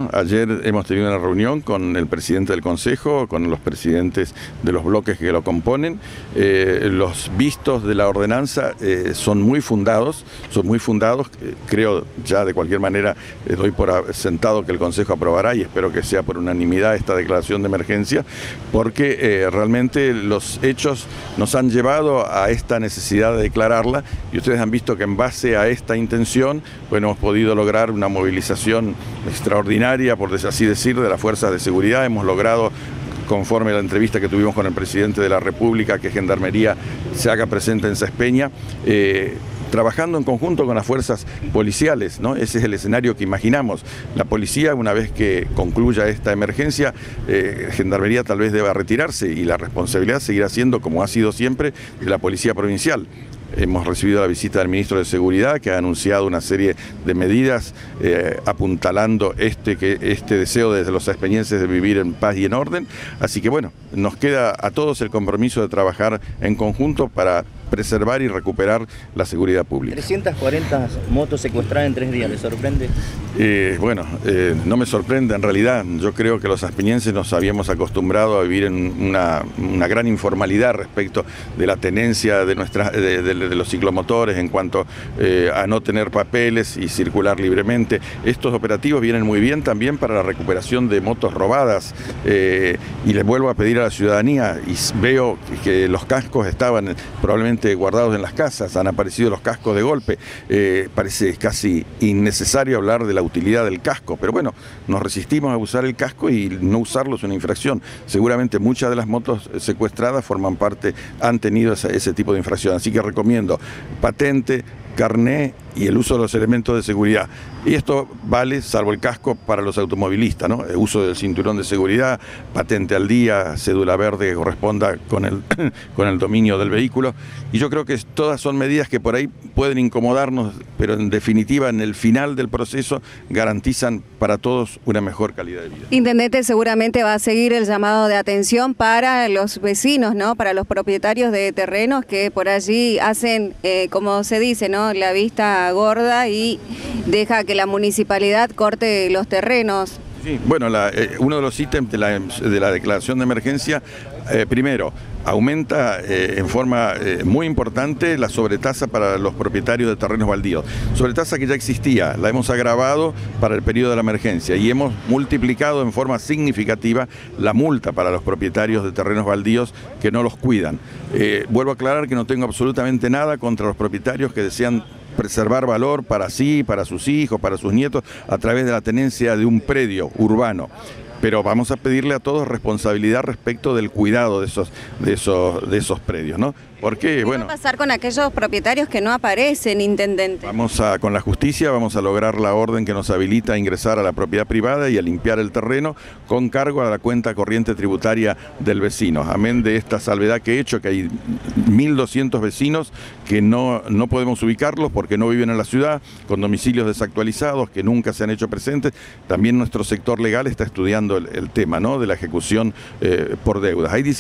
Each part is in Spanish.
Ayer hemos tenido una reunión con el presidente del Consejo, con los presidentes de los bloques que lo componen. Los vistos de la ordenanza son muy fundados. Creo ya de cualquier manera doy por sentado que el Consejo aprobará y espero que sea por unanimidad esta declaración de emergencia, porque realmente los hechos nos han llevado a esta necesidad de declararla y ustedes han visto que en base a esta intención, bueno, hemos podido lograr una movilización extraordinaria, por así decir, de las fuerzas de seguridad. Hemos logrado, conforme a la entrevista que tuvimos con el presidente de la República, que Gendarmería se haga presente en Saspeña, trabajando en conjunto con las fuerzas policiales, ¿no? Ese es el escenario que imaginamos. La policía, una vez que concluya esta emergencia, Gendarmería tal vez deba retirarse y la responsabilidad seguirá siendo, como ha sido siempre, de la Policía Provincial. Hemos recibido la visita del ministro de Seguridad, que ha anunciado una serie de medidas apuntalando este deseo de los saspeñenses de vivir en paz y en orden. Así que bueno, nos queda a todos el compromiso de trabajar en conjunto para preservar y recuperar la seguridad pública. 340 motos secuestradas en 3 días, ¿le sorprende? No me sorprende en realidad. Yo creo que los saspeñenses nos habíamos acostumbrado a vivir en una gran informalidad respecto de la tenencia de los ciclomotores en cuanto a no tener papeles y circular libremente. Estos operativos vienen muy bien también para la recuperación de motos robadas y les vuelvo a pedir a la ciudadanía, y veo que los cascos estaban probablemente guardados en las casas, han aparecido los cascos de golpe. Parece casi innecesario hablar de la utilidad del casco, pero bueno, nos resistimos a usar el casco y no usarlo es una infracción. Seguramente muchas de las motos secuestradas han tenido ese tipo de infracción, así que recomiendo patente, carné y el uso de los elementos de seguridad. Y esto vale, salvo el casco, para los automovilistas, ¿no? El uso del cinturón de seguridad, patente al día, cédula verde que corresponda con el dominio del vehículo. Y yo creo que todas son medidas que por ahí pueden incomodarnos, pero en definitiva, en el final del proceso, garantizan para todos una mejor calidad de vida. Intendente, seguramente va a seguir el llamado de atención para los vecinos, ¿no? Para los propietarios de terrenos que por allí hacen, como se dice, ¿no? La vista gorda y deja que la municipalidad corte los terrenos. Sí, bueno, uno de los ítems de la declaración de emergencia, primero, aumenta en forma muy importante la sobretasa para los propietarios de terrenos baldíos. Sobretasa que ya existía, la hemos agravado para el periodo de la emergencia y hemos multiplicado en forma significativa la multa para los propietarios de terrenos baldíos que no los cuidan. Vuelvo a aclarar que no tengo absolutamente nada contra los propietarios que desean preservar valor para sí, para sus hijos, para sus nietos, a través de la tenencia de un predio urbano. Pero vamos a pedirle a todos responsabilidad respecto del cuidado de esos predios, ¿no? Porque, ¿Qué va a pasar con aquellos propietarios que no aparecen, intendente? Con la justicia vamos a lograr la orden que nos habilita a ingresar a la propiedad privada y a limpiar el terreno con cargo a la cuenta corriente tributaria del vecino. Amén de esta salvedad que he hecho, que hay 1.200 vecinos que no podemos ubicarlos porque no viven en la ciudad, con domicilios desactualizados, que nunca se han hecho presentes. También nuestro sector legal está estudiando el tema, ¿no?, de la ejecución por deudas. Hay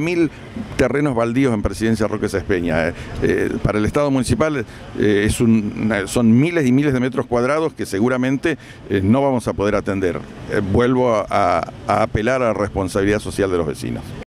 17.000 terrenos baldíos en Presidencia Roque Saspeña. Para el Estado municipal son miles y miles de metros cuadrados que seguramente no vamos a poder atender. Vuelvo a apelar a la responsabilidad social de los vecinos.